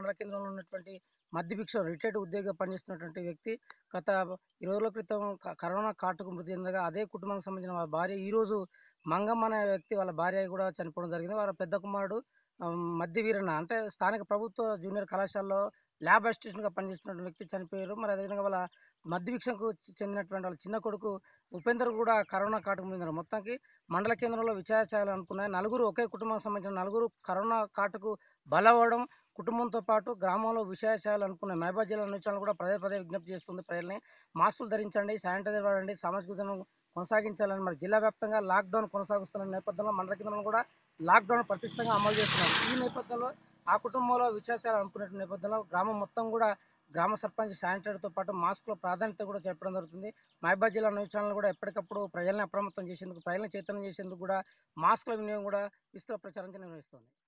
మండల కేంద్రంలో ఉన్నటువంటి మధ్యభిక్ష రిటైర్డ్ ఉద్యోగిగా పనిచేస్తున్నటువంటి వ్యక్తి గత 20 రోజుల క్రితం కరోనా కాటుకు మృతి చెందగా అదే కుటుంబానికి సంబంధించిన వాళ్ళ భార్య ఈరోజు మంగమ్మ అనే వ్యక్తి వాళ్ళ భార్య కూడా చనిపోవడం జరిగింది. వాళ్ళ పెద్ద కుమారుడు మధ్య వీరన్న అంటే స్థానిక ప్రభుత్వ జూనియర్ కళాశాలలో ల్యాబ్ అసిస్టెంట్గా పనిచేస్తున్న వ్యక్తి చనిపోయారు. మరి అదేవిధంగా వాళ్ళ మధ్యభిక్షకు చెందినటువంటి వాళ్ళ చిన్న కొడుకు ఉపేందర్ కూడా కరోనా కాటుకు చెందినారు. మొత్తానికి మండల కేంద్రంలో విచారణ చేయాలనుకున్నాయి. నలుగురు ఒకే కుటుంబానికి సంబంధించిన నలుగురు కరోనా కాటుకు బలవడం కుటుంబంతో పాటు గ్రామంలో విషయాలు చేయాలనుకున్నాయి. మహబూబాబాద్ జిల్లా నుంచి కూడా పదే పదే విజ్ఞప్తి చేస్తుంది ప్రజల్ని. మాస్కులు ధరించండి, శానిటైజర్ వాడండి, సామాజిక దూరం కొనసాగించాలని మరి జిల్లా వ్యాప్తంగా లాక్డౌన్ కొనసాగుతున్న నేపథ్యంలో మండల కేంద్రంలో కూడా లాక్డౌన్ పటిష్టంగా అమలు చేస్తున్నారు. ఈ నేపథ్యంలో ఆ కుటుంబంలో విచారణ చేయాలనుకునే నేపథ్యంలో గ్రామం మొత్తం కూడా గ్రామ సర్పంచ్ శానిటైజర్తో పాటు మాస్కుల ప్రాధాన్యత కూడా చెప్పడం జరుగుతుంది. మహబూబాబాద్ జిల్లా న్యూస్ ఛానల్ కూడా ఎప్పటికప్పుడు ప్రజల్ని అప్రమత్తం చేసేందుకు, ప్రజలను చైతన్యం చేసేందుకు కూడా మాస్కుల వినియోగం కూడా విస్తృత ప్రచారం నిర్వహిస్తుంది.